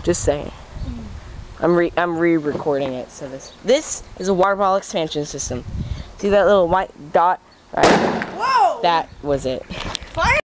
Just saying. I'm re-recording it. So this is a water bottle expansion system. See that little white dot? Right. Whoa! That was it. Fire!